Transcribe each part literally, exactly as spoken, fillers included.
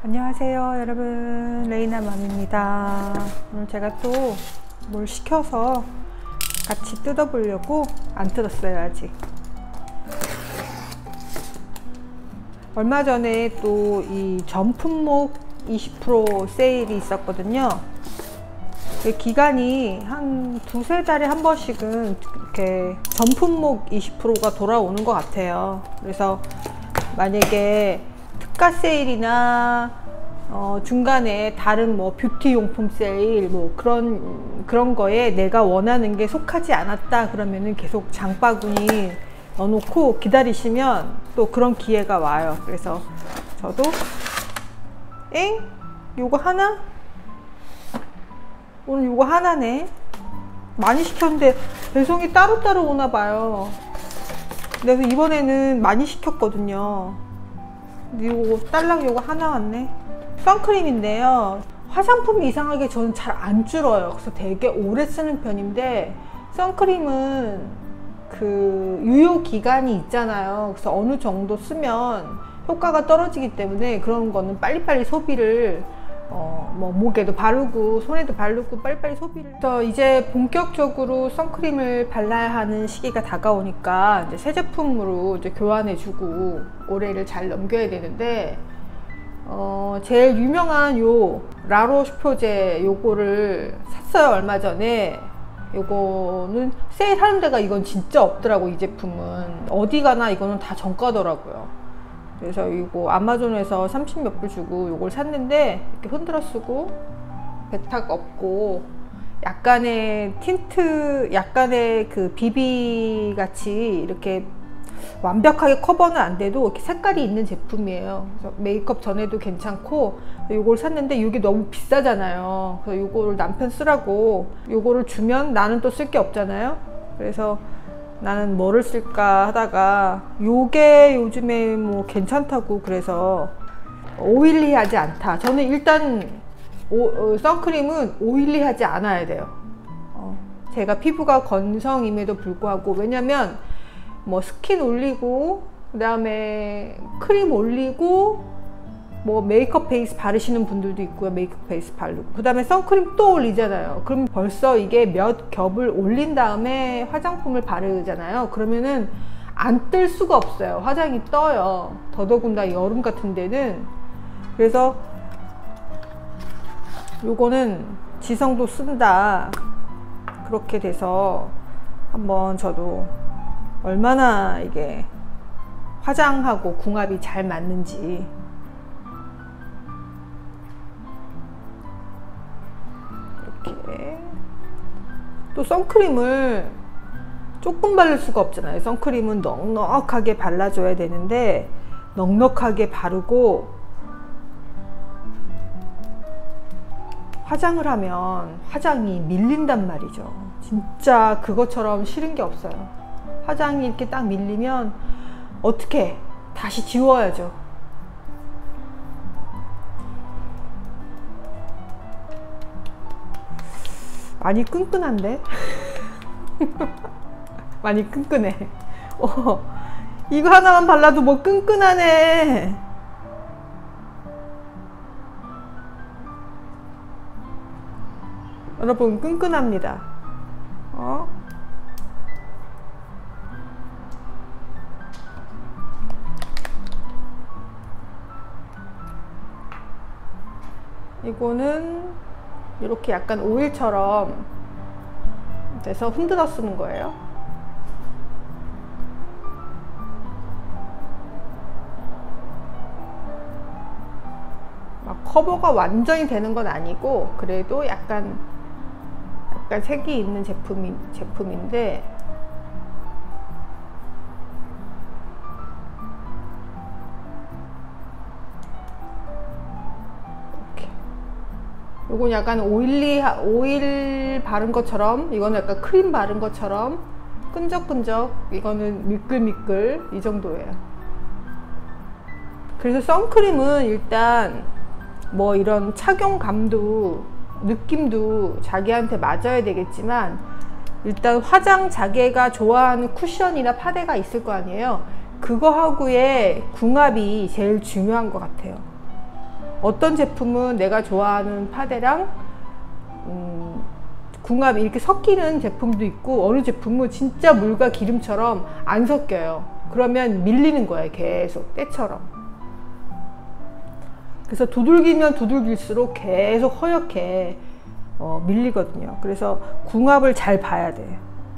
안녕하세요 여러분, 레이나맘입니다. 오늘 제가 또 뭘 시켜서 같이 뜯어보려고 안 뜯었어요 아직. 얼마 전에 또 이 전품목 이십 퍼센트 세일이 있었거든요. 그 기간이 한 두세 달에 한 번씩은 이렇게 전품목 이십 퍼센트가 돌아오는 것 같아요. 그래서 만약에 특가 세일이나 어, 중간에 다른 뭐 뷰티 용품 세일 뭐 그런 그런 거에 내가 원하는 게 속하지 않았다 그러면은 계속 장바구니 넣어놓고 기다리시면 또 그런 기회가 와요. 그래서 저도 엥? 요거 하나? 오늘 요거 하나네. 많이 시켰는데 배송이 따로따로 오나 봐요. 그래서 이번에는 많이 시켰거든요. 근데 요거 딸랑 요거 하나 왔네. 선크림인데요, 화장품이 이상하게 저는 잘 안 줄어요. 그래서 되게 오래 쓰는 편인데, 선크림은 그 유효 기간이 있잖아요. 그래서 어느 정도 쓰면 효과가 떨어지기 때문에 그런 거는 빨리빨리 소비를 어, 뭐 목에도 바르고 손에도 바르고 빨리빨리 소비를. 그래서 이제 본격적으로 선크림을 발라야 하는 시기가 다가오니까 이제 새 제품으로 이제 교환해주고 올해를 잘 넘겨야 되는데, 어, 제일 유명한 요 라로슈포제 요거를 샀어요 얼마 전에. 요거는 세일하는 데가 이건 진짜 없더라고. 이 제품은 어디 가나 이거는 다 정가더라고요. 그래서 이거 아마존에서 삼십 몇 불 주고 요걸 샀는데, 이렇게 흔들어 쓰고 베탁 없고 약간의 틴트, 약간의 그 비비 같이 이렇게 완벽하게 커버는 안 돼도 이렇게 색깔이 있는 제품이에요. 그래서 메이크업 전에도 괜찮고, 요걸 샀는데 이게 너무 비싸잖아요. 그래서 요거를 남편 쓰라고 요거를 주면 나는 또 쓸 게 없잖아요. 그래서 나는 뭐를 쓸까 하다가 요게 요즘에 뭐 괜찮다고, 그래서 오일리하지 않다. 저는 일단 오, 어, 선크림은 오일리하지 않아야 돼요. 어, 제가 피부가 건성임에도 불구하고, 왜냐면 뭐 스킨 올리고 그 다음에 크림 올리고 뭐 메이크업 베이스 바르시는 분들도 있고요. 메이크업 베이스 바르고 그 다음에 선크림 또 올리잖아요. 그럼 벌써 이게 몇 겹을 올린 다음에 화장품을 바르잖아요. 그러면은 안 뜰 수가 없어요. 화장이 떠요. 더더군다나 여름 같은 데는. 그래서 요거는 지성도 쓴다 그렇게 돼서 한번 저도 얼마나 이게 화장하고 궁합이 잘 맞는지. 이렇게 또 선크림을 조금 바를 수가 없잖아요. 선크림은 넉넉하게 발라줘야 되는데 넉넉하게 바르고 화장을 하면 화장이 밀린단 말이죠. 진짜 그것처럼 싫은 게 없어요. 화장이 이렇게 딱 밀리면 어떻게 다시 지워야죠. 많이 끈끈한데? 많이 끈끈해. 어, 이거 하나만 발라도 뭐 끈끈하네. 여러분, 끈끈합니다. 어? 이거는 이렇게 약간 오일처럼 돼서 흔들어 쓰는 거예요. 막 커버가 완전히 되는 건 아니고 그래도 약간 약간 색이 있는 제품이, 제품인데 이건 약간 오일리, 오일 바른 것처럼, 이거는 약간 크림 바른 것처럼 끈적끈적, 이거는 미끌미끌 이 정도예요. 그래서 선크림은 일단 뭐 이런 착용감도 느낌도 자기한테 맞아야 되겠지만, 일단 화장 자기가 좋아하는 쿠션이나 파데가 있을 거 아니에요. 그거하고의 궁합이 제일 중요한 것 같아요. 어떤 제품은 내가 좋아하는 파데랑 음, 궁합이 이렇게 섞이는 제품도 있고, 어느 제품은 진짜 물과 기름처럼 안 섞여요. 그러면 밀리는 거예요, 계속 때처럼. 그래서 두들기면 두들길수록 계속 허옇게 어, 밀리거든요. 그래서 궁합을 잘 봐야 돼요.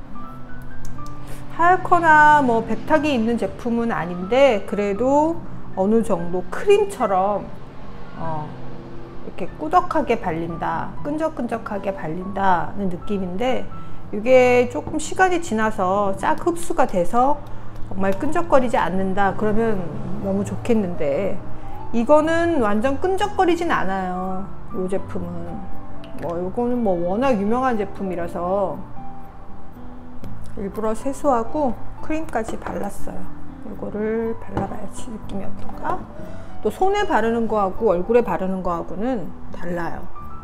하얗거나 뭐 백탁이 있는 제품은 아닌데, 그래도 어느 정도 크림처럼 어, 이렇게 꾸덕하게 발린다, 끈적끈적하게 발린다는 느낌인데, 이게 조금 시간이 지나서 싹 흡수가 돼서 정말 끈적거리지 않는다 그러면 너무 좋겠는데, 이거는 완전 끈적거리진 않아요. 이 제품은 뭐 이거는 뭐 워낙 유명한 제품이라서 일부러 세수하고 크림까지 발랐어요. 이거를 발라봐야지 느낌이 어떨까? 또 손에 바르는 거하고 얼굴에 바르는 거하고는 달라요.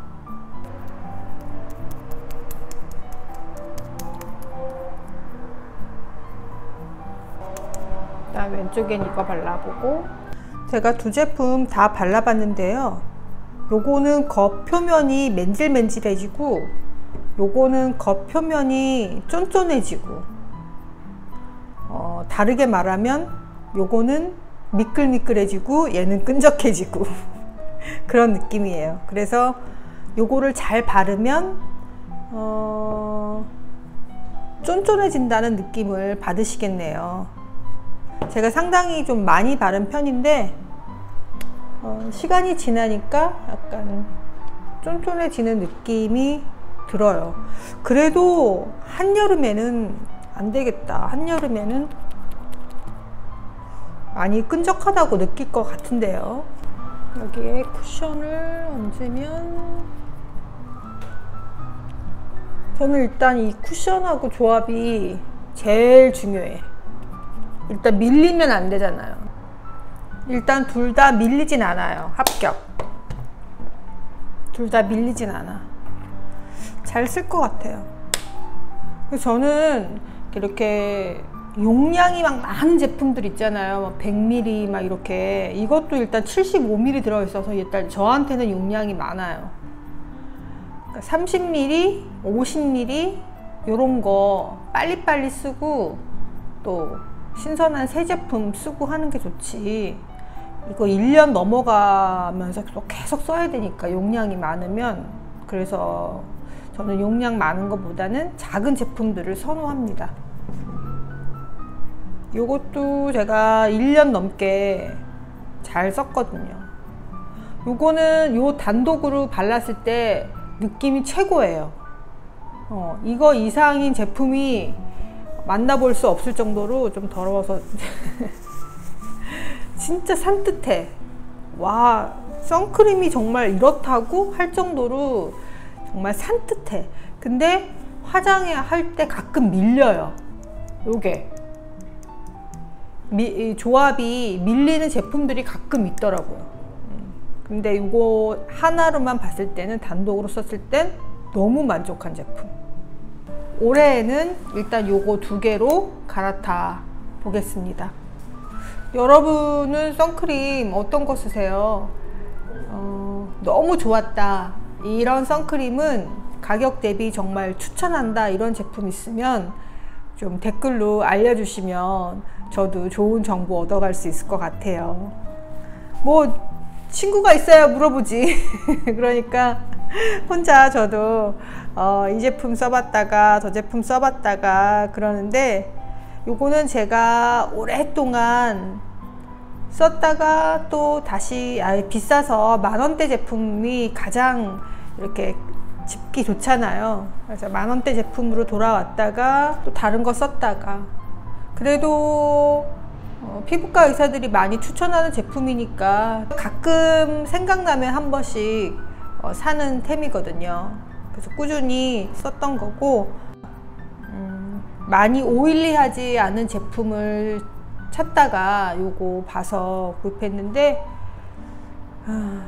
그다음 왼쪽엔 이거 발라보고, 제가 두 제품 다 발라봤는데요, 요거는 겉표면이 맨질맨질해지고 요거는 겉표면이 쫀쫀해지고, 어, 다르게 말하면 요거는 미끌미끌해지고 얘는 끈적해지고 그런 느낌이에요. 그래서 요거를 잘 바르면 어, 쫀쫀해진다는 느낌을 받으시겠네요. 제가 상당히 좀 많이 바른 편인데 어, 시간이 지나니까 약간 쫀쫀해지는 느낌이 들어요. 그래도 한여름에는 안 되겠다. 한여름에는 많이 끈적하다고 느낄 것 같은데요. 여기에 쿠션을 얹으면, 저는 일단 이 쿠션하고 조합이 제일 중요해. 일단 밀리면 안 되잖아요. 일단 둘 다 밀리진 않아요. 합격. 둘 다 밀리진 않아. 잘 쓸 것 같아요. 그래서 저는 이렇게 용량이 막 많은 제품들 있잖아요. 백 밀리리터 막 이렇게. 이것도 일단 칠십오 밀리리터 들어있어서 일단 저한테는 용량이 많아요. 그러니까 삼십 밀리리터, 오십 밀리리터 요런 거 빨리빨리 쓰고, 또 신선한 새 제품 쓰고 하는 게 좋지. 이거 일 년 넘어가면서 계속 써야 되니까 용량이 많으면. 그래서 저는 용량 많은 것보다는 작은 제품들을 선호합니다. 요것도 제가 일 년 넘게 잘 썼거든요. 요거는 요 단독으로 발랐을 때 느낌이 최고예요. 어, 이거 이상인 제품이 만나볼 수 없을 정도로 좀 더러워서 진짜 산뜻해. 와, 선크림이 정말 이렇다고 할 정도로 정말 산뜻해. 근데 화장할 때 가끔 밀려요. 요게 미, 조합이 밀리는 제품들이 가끔 있더라고요. 근데 이거 하나로만 봤을 때는, 단독으로 썼을 땐 너무 만족한 제품. 올해에는 일단 요거 두 개로 갈아타 보겠습니다. 여러분은 선크림 어떤 거 쓰세요? 어, 너무 좋았다, 이런 선크림은 가격 대비 정말 추천한다, 이런 제품 있으면 좀 댓글로 알려주시면 저도 좋은 정보 얻어갈 수 있을 것 같아요. 뭐 친구가 있어야 물어보지. 그러니까 혼자 저도 어, 이 제품 써봤다가 저 제품 써봤다가 그러는데, 요거는 제가 오랫동안 썼다가 또 다시, 아예 비싸서 만원대 제품이 가장 이렇게 집기 좋잖아요. 그래서 만원대 제품으로 돌아왔다가 또 다른 거 썼다가, 그래도 어, 피부과 의사들이 많이 추천하는 제품이니까 가끔 생각나면 한 번씩 어, 사는 템이거든요. 그래서 꾸준히 썼던 거고, 음, 많이 오일리하지 않은 제품을 찾다가 요거 봐서 구입했는데, 아,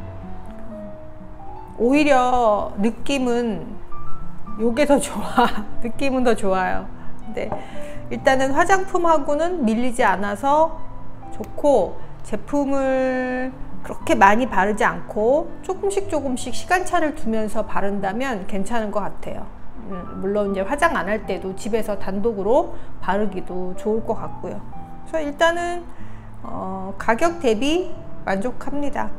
오히려 느낌은 요게 더 좋아. 느낌은 더 좋아요. 근데 일단은 화장품하고는 밀리지 않아서 좋고, 제품을 그렇게 많이 바르지 않고 조금씩 조금씩 시간차를 두면서 바른다면 괜찮은 것 같아요. 음, 물론 이제 화장 안 할 때도 집에서 단독으로 바르기도 좋을 것 같고요. 그래서 일단은 어, 가격 대비 만족합니다.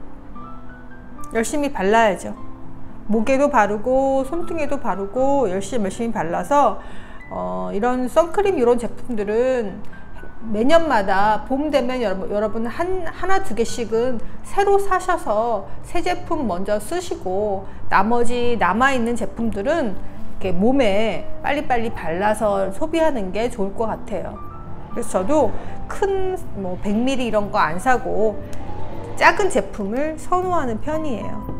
열심히 발라야죠. 목에도 바르고 손등에도 바르고 열심히 열심히 발라서 어, 이런 선크림 이런 제품들은 매년마다 봄 되면 여러분, 여러분 한, 하나 두 개씩은 새로 사셔서 새 제품 먼저 쓰시고 나머지 남아있는 제품들은 이렇게 몸에 빨리빨리 발라서 소비하는 게 좋을 것 같아요. 그래서 저도 큰 뭐 백 밀리리터 이런 거 안 사고 작은 제품을 선호하는 편이에요.